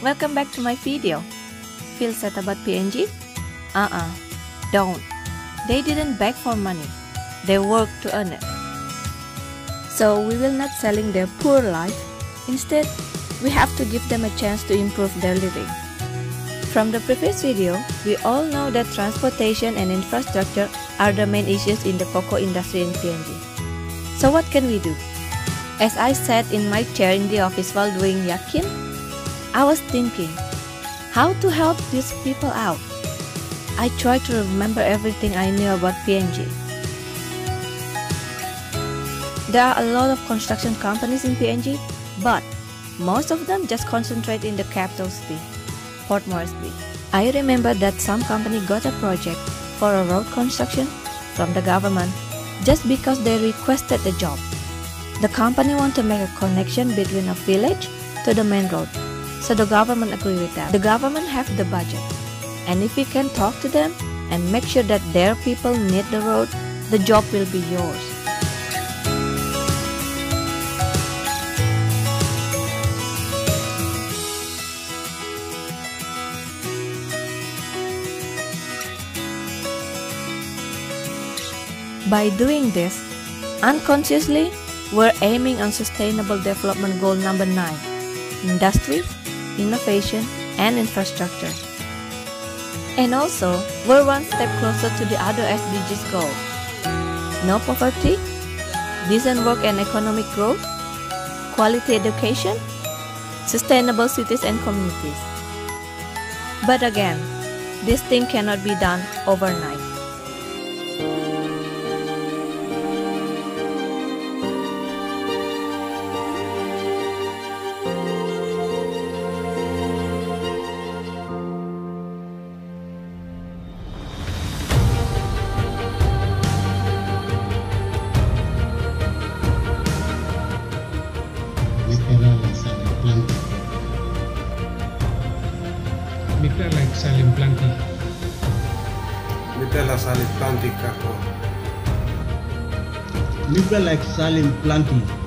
Welcome back to my video. Feel sad about PNG? Don't. They didn't beg for money. They worked to earn it. So we will not selling their poor life. Instead, we have to give them a chance to improve their living. From the previous video, we all know that transportation and infrastructure are the main issues in the cocoa industry in PNG. So what can we do? As I sat in my chair in the office while doing yakin, I was thinking, how to help these people out? I tried to remember everything I knew about PNG. There are a lot of construction companies in PNG, but most of them just concentrate in the capital city, Port Moresby. I remember that some company got a project for a road construction from the government just because they requested the job. The company want to make a connection between a village to the main road, so the government agreed with that. The government have the budget, and if we can talk to them and make sure that their people need the road, the job will be yours. By doing this, unconsciously, we're aiming on Sustainable Development Goal number 9, Industry, Innovation, and Infrastructure. And also, we're one step closer to the other SDGs goal. No poverty, decent work and economic growth, quality education, sustainable cities and communities. But again, this thing cannot be done overnight. Vita like saling planting. Vita la saling planting kako. Vita like saling planting.